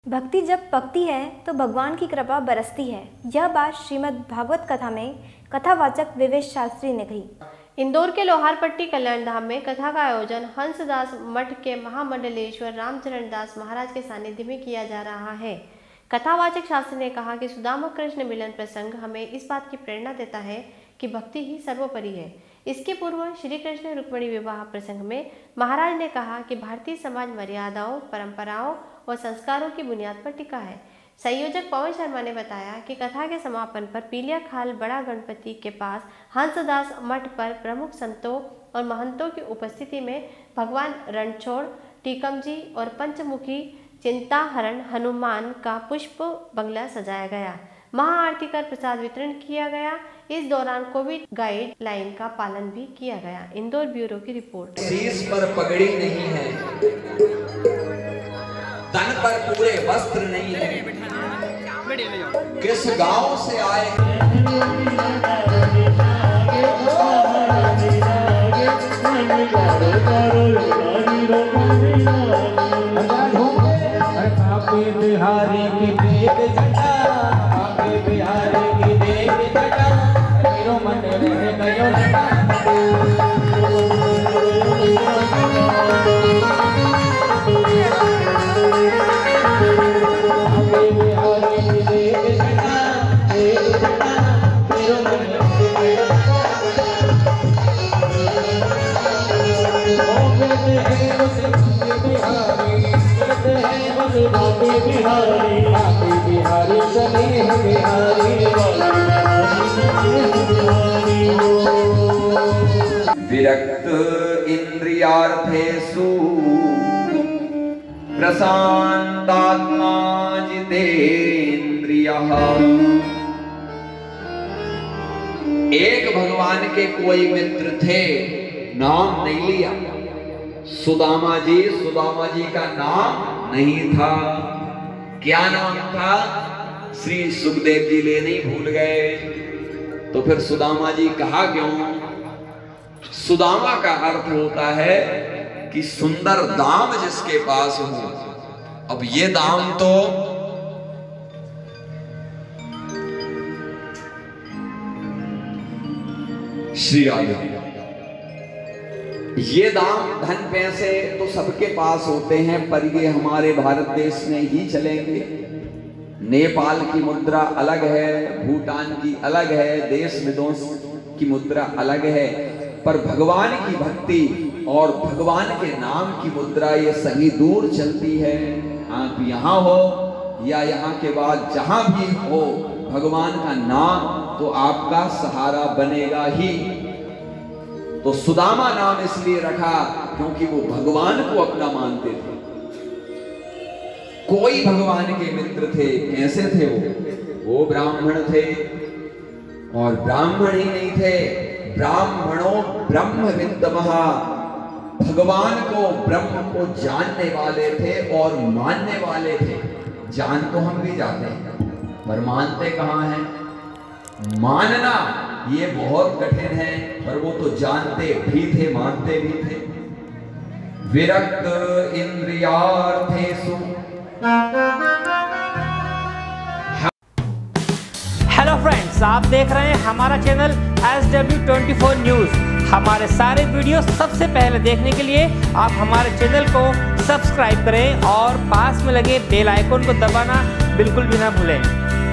भक्ति जब पकती है तो भगवान की कृपा बरसती है। यह बात श्रीमद् भागवत कथा में कथावाचक विवेश शास्त्री ने कही। इंदौर के लोहारपट्टी कल्याण धाम में कथा का आयोजन हंसदास मठ के महामंडलेश्वर रामचरण दास महाराज के सानिध्य में किया जा रहा है। कथावाचक शास्त्री ने कहा कि सुदामा कृष्ण मिलन प्रसंग हमें इस बात की प्रेरणा देता है कि भक्ति ही सर्वोपरि है। इसके पूर्व श्री कृष्ण रुक्मिणी विवाह प्रसंग में महाराज ने कहा कि भारतीय समाज मर्यादाओं, परंपराओं और संस्कारों की बुनियाद पर टिका है। संयोजक पवन शर्मा ने बताया कि कथा के समापन पर पीलिया खाल बड़ा गणपति के पास हंसदास मठ पर प्रमुख संतों और महंतों की उपस्थिति में भगवान रणछोड़, टीकम जी और पंचमुखी चिंताहरण हनुमान का पुष्प बंगला सजाया गया। महाआरती कर प्रसाद वितरण किया गया। इस दौरान कोविड गाइडलाइन का पालन भी किया गया। इंदौर ब्यूरो की रिपोर्ट। शीश पर पगड़ी नहीं है, तन पर पूरे वस्त्र नहीं है, किस गांव से आए बिहारी की देख जटा, बिहारी की देख जटा, मेरो मन रह गयो जटा। बिहारी चले बिहारी विरक्त इंद्रियार्थेषु प्रशांतात्मा जितेन्द्रियः। एक भगवान के कोई मित्र थे, नाम नहीं लिया। सुदामा जी का नाम नहीं था। क्या नाम था? श्री सुखदेव जी ले नहीं भूल गए। तो फिर सुदामा जी कहा क्यों? सुदामा का अर्थ होता है कि सुंदर दाम जिसके पास हो। अब ये दाम तो श्री आदि, ये दाम धन पैसे तो सबके पास होते हैं, पर ये हमारे भारत देश में ही चलेंगे। नेपाल की मुद्रा अलग है, भूटान की अलग है, देश विदेश की मुद्रा अलग है, पर भगवान की भक्ति और भगवान के नाम की मुद्रा ये सही दूर चलती है। आप यहाँ हो या यहाँ के बाद जहां भी हो, भगवान का नाम तो आपका सहारा बनेगा ही। तो सुदामा नाम इसलिए रखा क्योंकि वो भगवान को अपना मानते थे। कोई भगवान के मित्र थे। कैसे थे वो ब्राह्मण थे, और ब्राह्मण ही नहीं थे, ब्राह्मणों ब्रह्म विद्मः, भगवान को ब्रह्म को जानने वाले थे और मानने वाले थे। जान तो हम भी जाते हैं, पर मानते कहाँ हैं? मानना ये बहुत कठिन है, पर वो तो जानते भी थे, मानते भी थे। विरक्त इंद्रियार्थेषु। हेलो फ्रेंड्स, आप देख रहे हैं हमारा चैनल SW24 न्यूज़। हमारे सारे वीडियो सबसे पहले देखने के लिए आप हमारे चैनल को सब्सक्राइब करें और पास में लगे बेल आइकन को दबाना बिल्कुल भी ना भूलें।